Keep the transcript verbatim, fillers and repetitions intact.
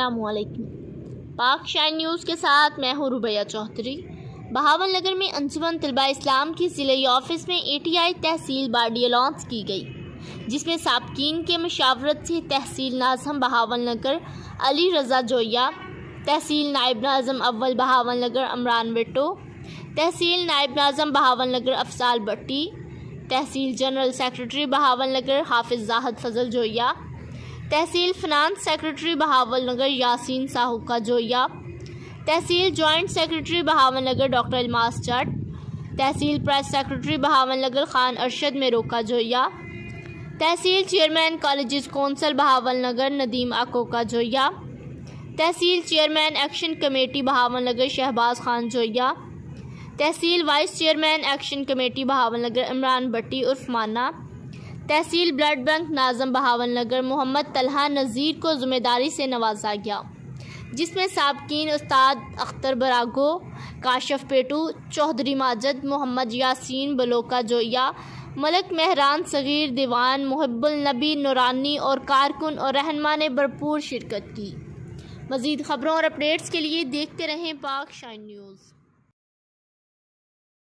अस्सलामुअलैकुम। पाक shine news के साथ मैं हूँ रुबैया चौधरी। बहावलनगर में अंजुमन तलबा इस्लाम की ज़िले ऑफिस में A T I tehsil body launch की गई, जिसमें साबकीन के मशावरत से तहसील नाज़म बहावलनगर अली रज़ा जोया, तहसील नायब नाज़म अव्वल बहावलनगर अमरान बिट्टो, तहसील नायब नाज़म बहावलनगर अफसाल भट्टी, तहसील जनरल सेक्रेटरी बहावलनगर हाफिज़ जाहद फजल जोया, तहसील फिनांस सेक्रेटरी बहावलनगर यासीन साहुका जोया, तहसील joint secretary Bahawalnagar doctor Ilmas Jat, तहसील प्रेस सेक्रेटरी बहावलनगर खान अरशद मेरोका जोया, तहसील chairman colleges council Bahawalnagar Nadeem Akoka Joya, तहसील chairman action committee Bahawalnagar Shahbaz Khan Joya, तहसील vice chairman action committee Bahawalnagar Imran Bhatti उर्फ माना, तहसील ब्लड बैंक नाज़म बहावलनगर मोहम्मद तलहा नज़ीर को ज़िम्मेदारी से नवाजा गया, जिसमें साबकीन उस्ताद अख्तर बरागो, काशफ पेटू, चौधरी माजिद, मोहम्मद यासीन बलोका जोया, मलक मेहरान सगीर, दीवान मुहिब्बुल नबी नूरानी और कारकुन और रहनुमा ने भरपूर शिरकत की। मज़ीद ख़बरों और अपडेट्स के लिए देखते रहें पाक शाइन न्यूज़।